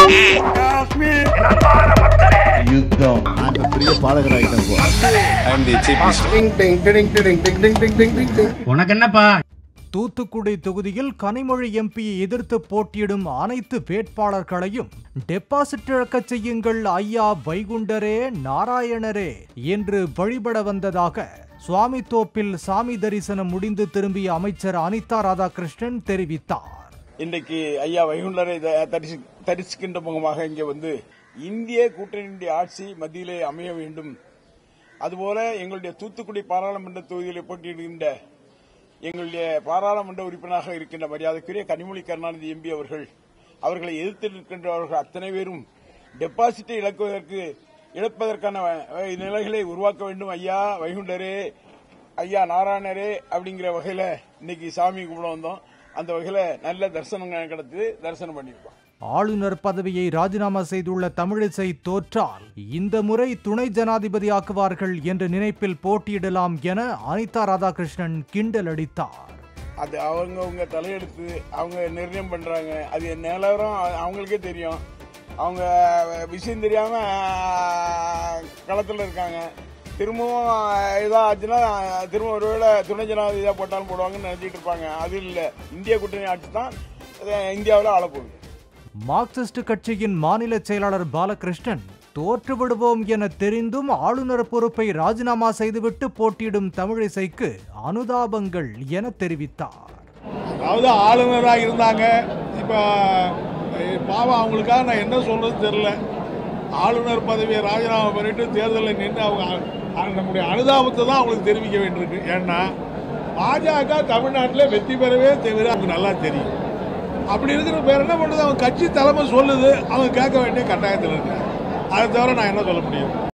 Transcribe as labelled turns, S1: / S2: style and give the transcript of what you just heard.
S1: யுத்தம் பெரிய பாடகராயிட்டேன்.
S2: உனக்கு என்னப்பா?
S3: தூத்துக்குடி தொகுதியில் கனிமொழி எம்பியை எதிர்த்து போட்டியிடும் அனைத்து வேட்பாளர்களையும் டெபாசிட் இழக்கச் செய்யுங்கள் ஐயா வைகுண்டரே நாராயணரே என்று வழிபட வந்ததாக சுவாமித்தோப்பில் சாமி தரிசனம் முடிந்து திரும்பிய அமைச்சர் அனிதா ராதாகிருஷ்ணன் தெரிவித்தார்.
S4: இன்றைக்கு ஐயா வைகுண்டரை தரிசிக்கின்ற முகமாக இங்கே வந்து இந்திய கூட்டணியுடைய ஆட்சி மத்தியிலே அமைய வேண்டும். அதுபோல எங்களுடைய தூத்துக்குடி பாராளுமன்ற தொகுதியில் போட்டியிடுகின்ற எங்களுடைய பாராளுமன்ற உறுப்பினராக இருக்கின்ற மரியாதைக்குரிய கனிமொழி கருணாநிதி எம்பி அவர்களை எதிர்த்து நிற்கின்றவர்கள் அத்தனை பேரும் டெபாசிட்டை இழப்பதற்கான நிலைகளை உருவாக்க வேண்டும். ஐயா வைகுண்டரே, ஐயா நாராயணரே அப்படிங்கிற வகையில இன்னைக்கு சாமி கும்பிட வந்தோம். அந்த வகையில நல்ல தரிசனம் கிடைத்து தரிசனம் பண்ணிருக்கோம்.
S3: ஆளுநர் பதவியை ராஜினாமா செய்துள்ள தமிழிசை தோற்றால் இந்த முறை துணை ஜனாதிபதி ஆக்குவார்கள் என்ற நினைப்பில் போட்டியிடலாம் என அனிதா ராதாகிருஷ்ணன் கிண்டல் அடித்தார்.
S4: அது அவங்க தலையெடுத்து அவங்க நிர்ணயம் பண்றாங்க. அது நிலவரம் அவங்களுக்கே தெரியும். அவங்க விஷயம் தெரியாம களத்தில் இருக்காங்க. திரும்பவும் இதாச்சுன்னா திரும்ப ஒருவேளை துணை ஜனாதிபதியா போட்டாலும் போடுவாங்கன்னு நினைச்சிட்டு இருப்பாங்க. அது இல்லை, இந்திய கூட்டணி ஆட்சி தான் இந்தியாவில் ஆளப்போகுது.
S3: மார்க்சிஸ்ட் கட்சியின் மாநில செயலாளர் பாலகிருஷ்ணன் தோற்றுவிடுவோம் என தெரிந்தும் ஆளுநர் பொறுப்பை ராஜினாமா செய்துவிட்டு போட்டியிடும் தமிழிசைக்கு அனுதாபங்கள் என தெரிவித்தார்.
S5: அதாவது ஆளுநராக இருந்தாங்க, இப்ப பாவம் அவங்களுக்காக நான் என்ன சொல்றது தெரியல. ஆளுநர் பதவியை ராஜினாமா பண்ணிட்டு தேர்தலில் நின்று அவங்க நம்முடைய அனுதாபத்தை தான் அவங்களுக்கு தெரிவிக்க வேண்டியிருக்கு. ஏன்னா பாஜக தமிழ்நாட்டில் வெற்றி பெறவே தவிர அவங்க நல்லா தெரியும். அப்படி இருக்கிற பேர் என்ன பண்ணுது, அவங்க கட்சி தலைமை சொல்லுது, அவங்க கேட்க வேண்டிய கட்டாயத்தில் இருக்காங்க. அதை தவிர நான் என்ன சொல்ல முடியும்?